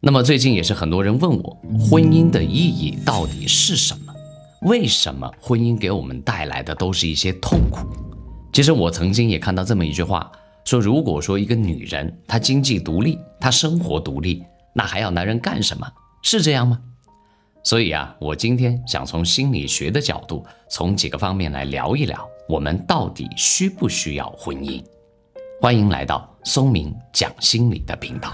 那么最近也是很多人问我，婚姻的意义到底是什么？为什么婚姻给我们带来的都是一些痛苦？其实我曾经也看到这么一句话，说如果说一个女人她经济独立，她生活独立，那还要男人干什么？是这样吗？所以我今天想从心理学的角度，从几个方面来聊一聊，我们到底需不需要婚姻？欢迎来到松明讲心理的频道。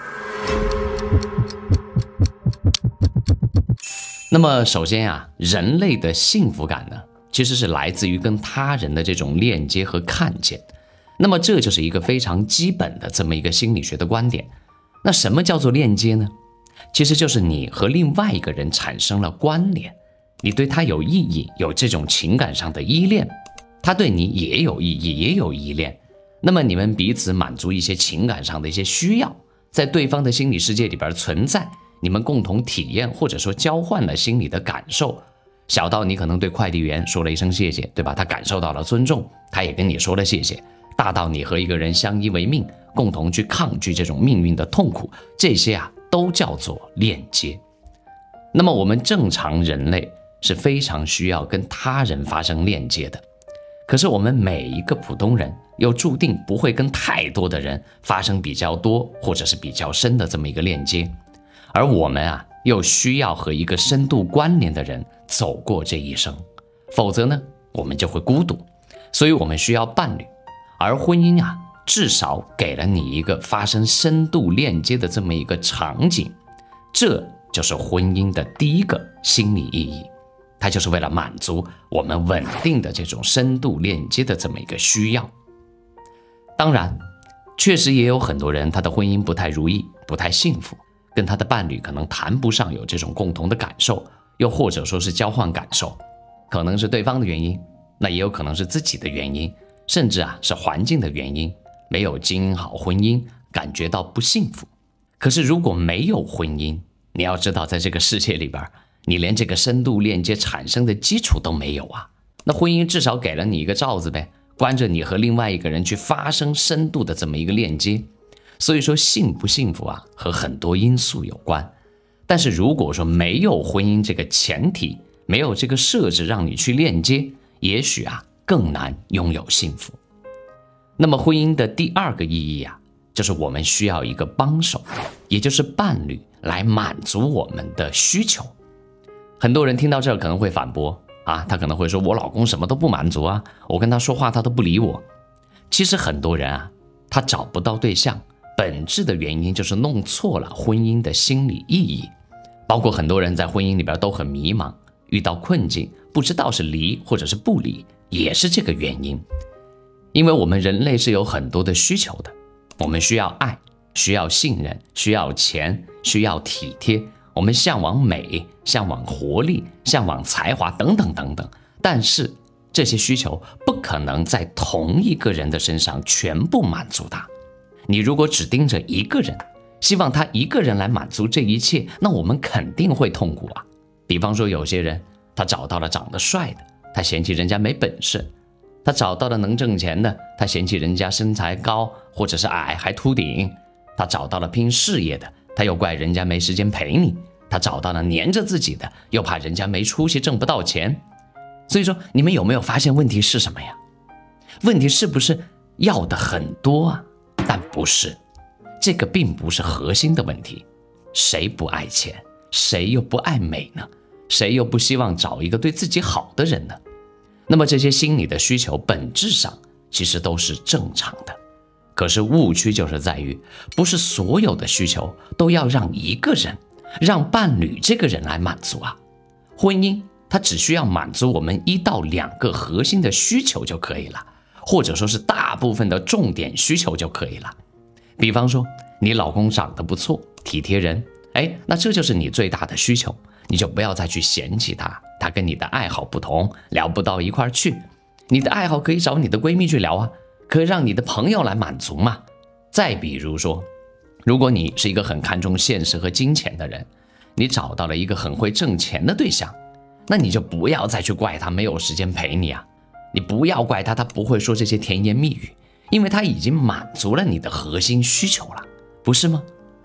那么首先人类的幸福感呢，其实是来自于跟他人的这种链接和看见。那么这就是一个非常基本的这么一个心理学的观点。那什么叫做链接呢？其实就是你和另外一个人产生了关联，你对他有意义，有这种情感上的依恋，他对你也有意义，也有依恋。那么你们彼此满足一些情感上的一些需要，在对方的心理世界里边存在，你们共同体验或者说交换了心理的感受。小到你可能对快递员说了一声谢谢，对吧？他感受到了尊重，他也跟你说了谢谢。大到你和一个人相依为命，共同去抗拒这种命运的痛苦，这些都叫做链接。那么我们正常人类是非常需要跟他人发生链接的，可是我们每一个普通人又注定不会跟太多的人发生比较多或者是比较深的这么一个链接，而我们又需要和一个深度关联的人走过这一生，否则呢我们就会孤独，所以我们需要伴侣。而婚姻至少给了你一个发生深度链接的这么一个场景，这就是婚姻的第一个心理意义，它就是为了满足我们稳定的这种深度链接的这么一个需要。当然，确实也有很多人他的婚姻不太如意，不太幸福，跟他的伴侣可能谈不上有这种共同的感受，又或者说是交换感受，可能是对方的原因，那也有可能是自己的原因，甚至是环境的原因，没有经营好婚姻，感觉到不幸福。可是如果没有婚姻，你要知道在这个世界里边，你连这个深度链接产生的基础都没有那婚姻至少给了你一个罩子呗，关着你和另外一个人去发生深度的这么一个链接。所以说幸不幸福和很多因素有关。但是如果说没有婚姻这个前提，没有这个设置让你去链接，也许更难拥有幸福。那么婚姻的第二个意义就是我们需要一个帮手，也就是伴侣来满足我们的需求。很多人听到这儿可能会反驳他可能会说，我老公什么都不满足我跟他说话他都不理我。其实很多人他找不到对象，本质的原因就是弄错了婚姻的心理意义。包括很多人在婚姻里边都很迷茫，遇到困境不知道是离或者是不离，也是这个原因。因为我们人类是有很多的需求的，我们需要爱，需要信任，需要钱，需要体贴，我们向往美，向往活力，向往才华等等等等。但是这些需求不可能在同一个人的身上全部满足的。你如果只盯着一个人，希望他一个人来满足这一切，那我们肯定会痛苦比方说有些人他找到了长得帅的，他嫌弃人家没本事；他找到了能挣钱的，他嫌弃人家身材高或者是矮还秃顶；他找到了拼事业的，他又怪人家没时间陪你；他找到了黏着自己的，又怕人家没出息挣不到钱。所以说你们有没有发现问题是什么呀？问题是不是要的很多但不是，这个并不是核心的问题。谁不爱钱？谁又不爱美呢？谁又不希望找一个对自己好的人呢？那么这些心理的需求本质上其实都是正常的，可是误区就是在于，不是所有的需求都要让一个人，让伴侣这个人来满足婚姻它只需要满足我们1到2个核心的需求就可以了，或者说是大部分的重点需求就可以了。比方说你老公长得不错，体贴人，那这就是你最大的需求，你就不要再去嫌弃他跟你的爱好不同，聊不到一块去。你的爱好可以找你的闺蜜去聊可以让你的朋友来满足嘛。再比如说，如果你是一个很看重现实和金钱的人，你找到了一个很会挣钱的对象，那你就不要再去怪他没有时间陪你你不要怪他不会说这些甜言蜜语，因为他已经满足了你的核心需求了，不是吗？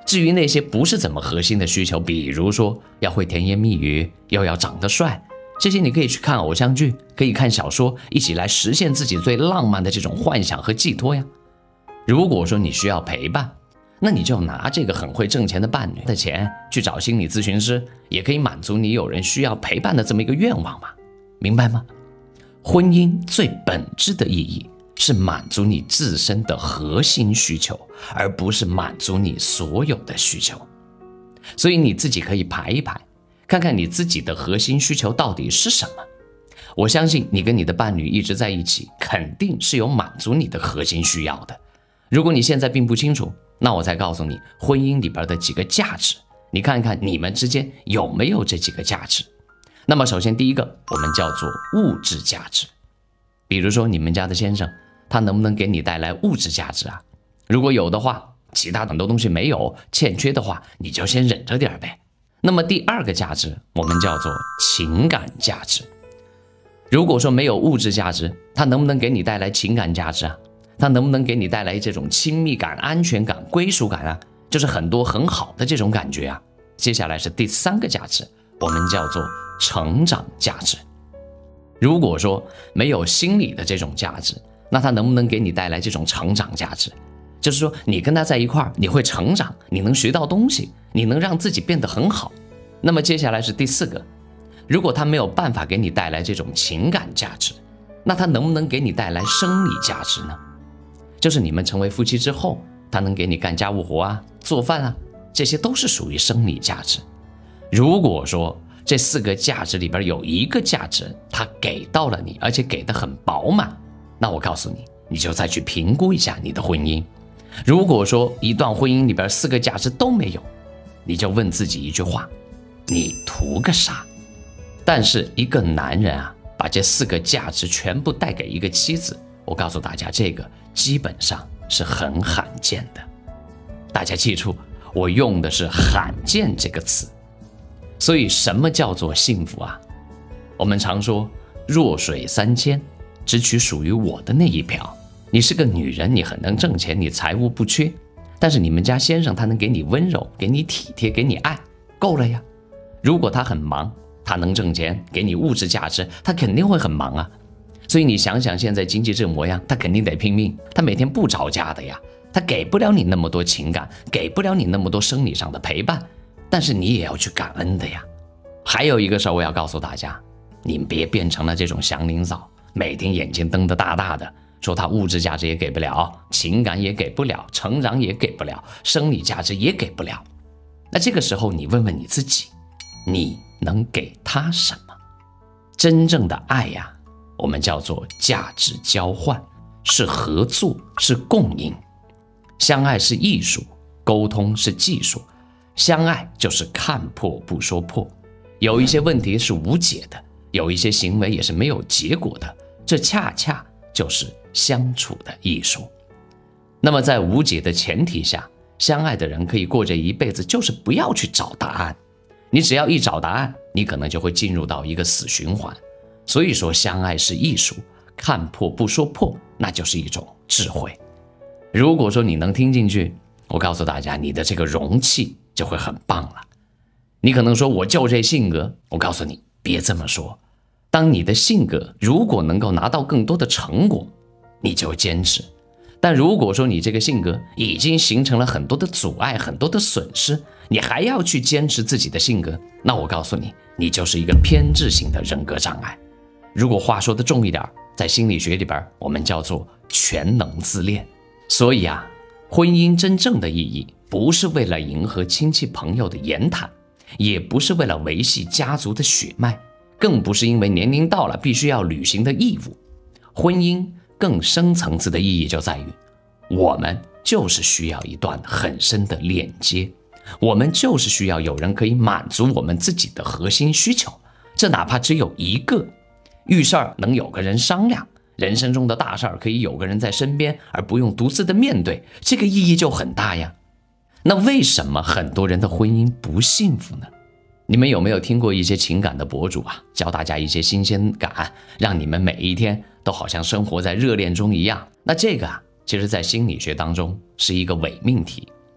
至于那些不是怎么核心的需求，比如说要会甜言蜜语，又要长得帅，这些你可以去看偶像剧，可以看小说，一起来实现自己最浪漫的这种幻想和寄托呀。如果说你需要陪伴，那你就拿这个很会挣钱的伴侣的钱去找心理咨询师，也可以满足你有人需要陪伴的这么一个愿望嘛，明白吗？婚姻最本质的意义是满足你自身的核心需求，而不是满足你所有的需求。所以你自己可以排一排，看看你自己的核心需求到底是什么。我相信你跟你的伴侣一直在一起，肯定是有满足你的核心需要的。如果你现在并不清楚，那我再告诉你婚姻里边的几个价值，你看看你们之间有没有这几个价值。那么首先第一个，我们叫做物质价值。比如说你们家的先生，他能不能给你带来物质价值啊？如果有的话，其他很多东西没有，欠缺的话，你就先忍着点呗。那么第二个价值，我们叫做情感价值。如果说没有物质价值，他能不能给你带来情感价值啊？他能不能给你带来这种亲密感、安全感、归属感啊？就是很多很好的这种感觉啊。接下来是第三个价值，我们叫做成长价值。如果说没有心理的这种价值，那他能不能给你带来这种成长价值？就是说你跟他在一块儿，你会成长，你能学到东西，你能让自己变得很好。那么接下来是第四个，如果他没有办法给你带来这种情感价值，那他能不能给你带来生理价值呢？就是你们成为夫妻之后，他能给你干家务活啊，做饭啊，这些都是属于生理价值。如果说这四个价值里边有一个价值他给到了你，而且给得很饱满，那我告诉你，你就再去评估一下你的婚姻。如果说一段婚姻里边四个价值都没有，你就问自己一句话，你图个啥？但是一个男人啊，把这四个价值全部带给一个妻子，我告诉大家，这个基本上是很罕见的。大家记住，我用的是罕见这个词。所以什么叫做幸福啊？我们常说弱水三千，只取属于我的那一瓢。你是个女人，你很能挣钱，你财物不缺，但是你们家先生他能给你温柔，给你体贴，给你爱，够了呀。如果他很忙，他能挣钱，给你物质价值，他肯定会很忙啊。所以你想想现在经济这模样，他肯定得拼命，他每天不着家的呀，他给不了你那么多情感，给不了你那么多生理上的陪伴，但是你也要去感恩的呀。还有一个事儿我要告诉大家，你别变成了这种祥林嫂，每天眼睛瞪得大大的，说他物质价值也给不了，情感也给不了，成长也给不了，生理价值也给不了。那这个时候你问问你自己，你能给他什么？真正的爱呀，我们叫做价值交换，是合作，是共赢。相爱是艺术，沟通是技术。相爱就是看破不说破，有一些问题是无解的，有一些行为也是没有结果的，这恰恰就是相处的艺术。那么在无解的前提下，相爱的人可以过这一辈子，就是不要去找答案。你只要一找答案，你可能就会进入到一个死循环。所以说相爱是艺术，看破不说破，那就是一种智慧。如果说你能听进去，我告诉大家，你的这个容器就会很棒了。你可能说我就这性格，我告诉你，别这么说。当你的性格如果能够拿到更多的成果，你就坚持。但如果说你这个性格已经形成了很多的阻碍，很多的损失，你还要去坚持自己的性格，那我告诉你，你就是一个偏执型的人格障碍。如果话说的重一点，在心理学里边我们叫做全能自恋。所以啊，婚姻真正的意义不是为了迎合亲戚朋友的言谈，也不是为了维系家族的血脉，更不是因为年龄到了必须要履行的义务。婚姻更深层次的意义就在于，我们就是需要一段很深的链接，我们就是需要有人可以满足我们自己的核心需求，这哪怕只有一个。遇事儿能有个人商量，人生中的大事儿可以有个人在身边，而不用独自的面对，这个意义就很大呀。那为什么很多人的婚姻不幸福呢？你们有没有听过一些情感的博主啊，教大家一些新鲜感，让你们每一天都好像生活在热恋中一样？那这个啊，其实在心理学当中是一个伪命题。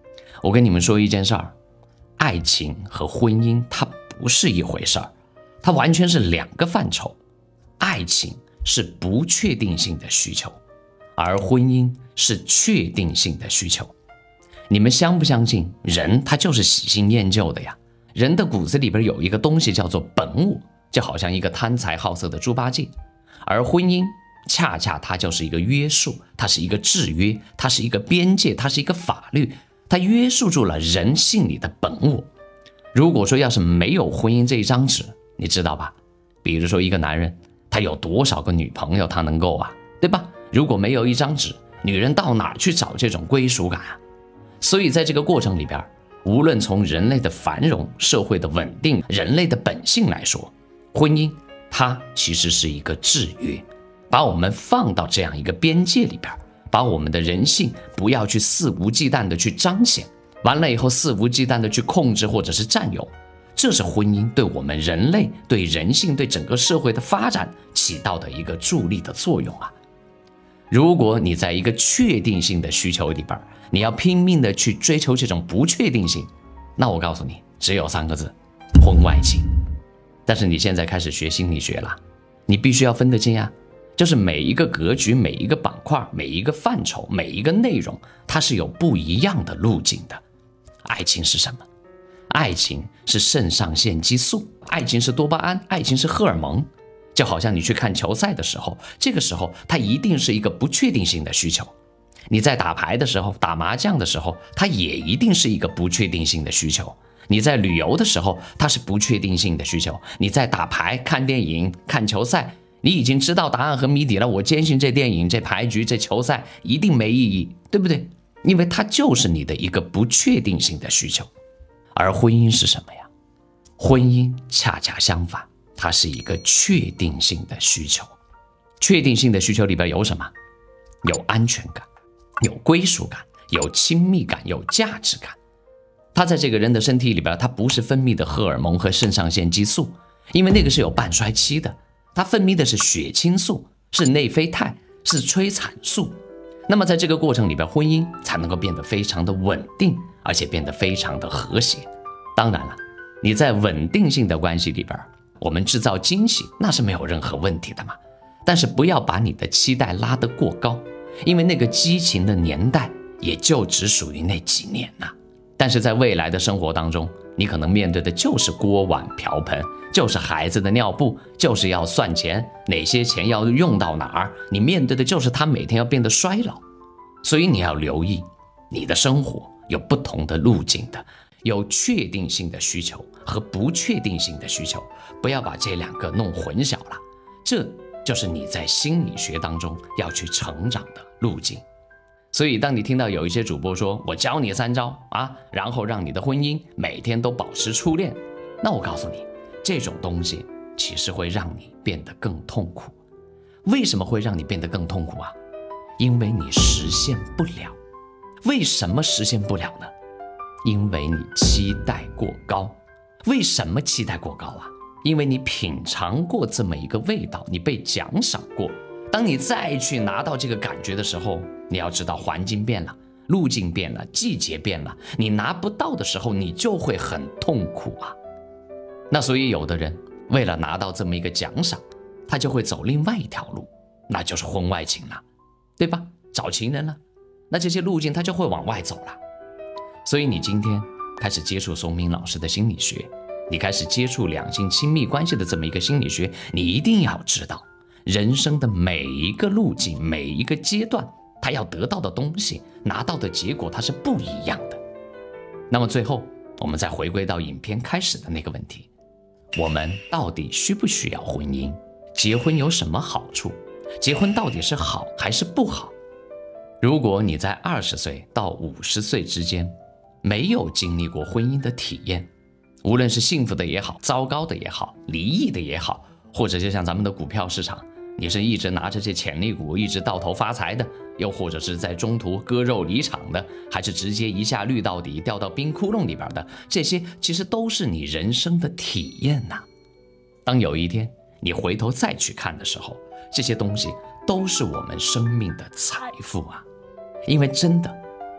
我跟你们说一件事儿，爱情和婚姻它不是一回事儿，它完全是两个范畴。爱情是不确定性的需求，而婚姻是确定性的需求。你们相不相信人他就是喜新厌旧的呀？人的骨子里边有一个东西叫做本我，就好像一个贪财好色的猪八戒。而婚姻恰恰它就是一个约束，它是一个制约，它是一个边界，它是一个法律，它约束住了人性里的本我。如果说要是没有婚姻这一张纸，你知道吧？比如说一个男人他有多少个女朋友他能够啊，对吧？如果没有一张纸，女人到哪儿去找这种归属感啊？所以在这个过程里边，无论从人类的繁荣、社会的稳定、人类的本性来说，婚姻它其实是一个制约，把我们放到这样一个边界里边，把我们的人性不要去肆无忌惮的去彰显，完了以后肆无忌惮的去控制或者是占有。这是婚姻对我们人类、对人性、对整个社会的发展起到的一个助力的作用啊。如果你在一个确定性的需求里边，你要拼命的去追求这种不确定性，那我告诉你，只有3个字：婚外情。但是你现在开始学心理学了，你必须要分得清啊，就是每一个格局、每一个板块、每一个范畴、每一个内容，它是有不一样的路径的。爱情是什么？爱情是肾上腺激素，爱情是多巴胺，爱情是荷尔蒙。就好像你去看球赛的时候，这个时候它一定是一个不确定性的需求。你在打牌的时候，打麻将的时候，它也一定是一个不确定性的需求。你在旅游的时候，它是不确定性的需求。你在打牌、看电影、看球赛，你已经知道答案和谜底了，我坚信这电影、这牌局、这球赛一定没意义，对不对？因为它就是你的一个不确定性的需求。而婚姻是什么呀？婚姻恰恰相反，它是一个确定性的需求。确定性的需求里边有什么？有安全感，有归属感，有亲密感，有价值感。它在这个人的身体里边，它不是分泌的荷尔蒙和肾上腺激素，因为那个是有半衰期的，它分泌的是血清素，是内啡肽，是催产素。那么在这个过程里边，婚姻才能够变得非常的稳定，而且变得非常的和谐。当然了，你在稳定性的关系里边，我们制造惊喜那是没有任何问题的嘛。但是不要把你的期待拉得过高，因为那个激情的年代也就只属于那几年呐。但是在未来的生活当中，你可能面对的就是锅碗瓢盆，就是孩子的尿布，就是要算钱，哪些钱要用到哪儿，你面对的就是他每天要变得衰老。所以你要留意，你的生活有不同的路径的，有确定性的需求和不确定性的需求，不要把这2个弄混淆了。这就是你在心理学当中要去成长的路径。所以当你听到有一些主播说我教你3招啊，然后让你的婚姻每天都保持初恋，那我告诉你，这种东西其实会让你变得更痛苦。为什么会让你变得更痛苦啊？因为你实现不了。为什么实现不了呢？因为你期待过高。为什么期待过高啊？因为你品尝过这么一个味道，你被奖赏过。当你再去拿到这个感觉的时候，你要知道环境变了，路径变了，季节变了，你拿不到的时候，你就会很痛苦啊。那所以有的人为了拿到这么一个奖赏，他就会走另外一条路，那就是婚外情了，对吧？找情人了，那这些路径他就会往外走了。所以你今天开始接触松明老师的心理学，你开始接触两性亲密关系的这么一个心理学，你一定要知道，人生的每一个路径，每一个阶段，他要得到的东西，拿到的结果，它是不一样的。那么最后，我们再回归到影片开始的那个问题，我们到底需不需要婚姻？结婚有什么好处？结婚到底是好还是不好？如果你在20岁到50岁之间没有经历过婚姻的体验，无论是幸福的也好，糟糕的也好，离异的也好，或者就像咱们的股票市场，你是一直拿着这潜力股一直到头发财的，又或者是在中途割肉离场的，还是直接一下绿到底掉到冰窟窿里边的，这些其实都是你人生的体验呐。当有一天你回头再去看的时候，这些东西都是我们生命的财富啊。因为真的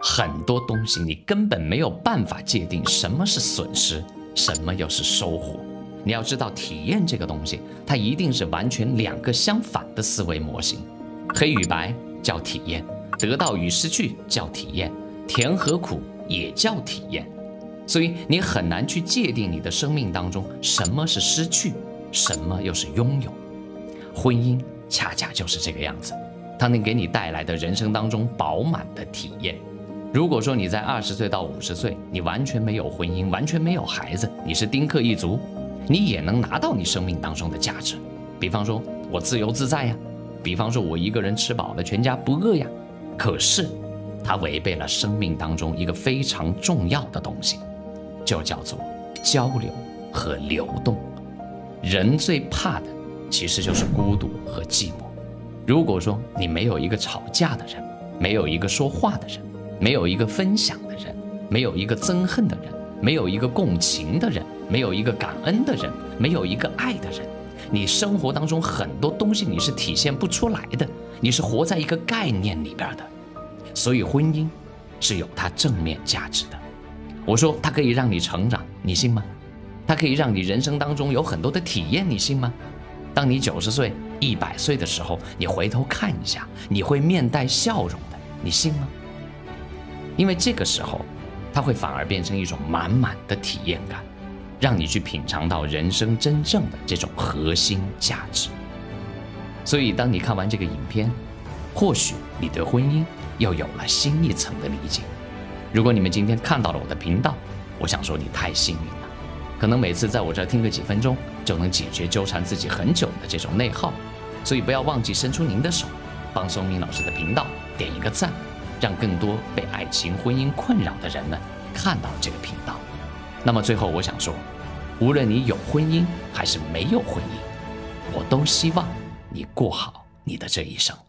很多东西你根本没有办法界定什么是损失，什么又是收获。你要知道，体验这个东西，它一定是完全两个相反的思维模型。黑与白叫体验，得到与失去叫体验，甜和苦也叫体验。所以你很难去界定你的生命当中什么是失去，什么又是拥有。婚姻恰恰就是这个样子，它能给你带来的人生当中饱满的体验。如果说你在20岁到50岁，你完全没有婚姻，完全没有孩子，你是丁克一族，你也能拿到你生命当中的价值。比方说我自由自在呀，比方说我一个人吃饱了全家不饿呀。可是它违背了生命当中一个非常重要的东西，就叫做交流和流动。人最怕的其实就是孤独和寂寞。如果说你没有一个吵架的人，没有一个说话的人，没有一个分享的人，没有一个憎恨的人，没有一个共情的人，没有一个感恩的人，没有一个爱的人，你生活当中很多东西你是体现不出来的，你是活在一个概念里边的。所以婚姻是有它正面价值的。我说它可以让你成长，你信吗？它可以让你人生当中有很多的体验，你信吗？当你90岁、100岁的时候，你回头看一下，你会面带笑容的，你信吗？因为这个时候，它会反而变成一种满满的体验感，让你去品尝到人生真正的这种核心价值。所以，当你看完这个影片，或许你对婚姻又有了新一层的理解。如果你们今天看到了我的频道，我想说你太幸运了，可能每次在我这儿听个几分钟，就能解决纠缠自己很久的这种内耗。所以不要忘记伸出您的手，帮松明老师的频道点一个赞，让更多被爱情婚姻困扰的人们看到这个频道。那么最后我想说，无论你有婚姻还是没有婚姻，我都希望你过好你的这一生。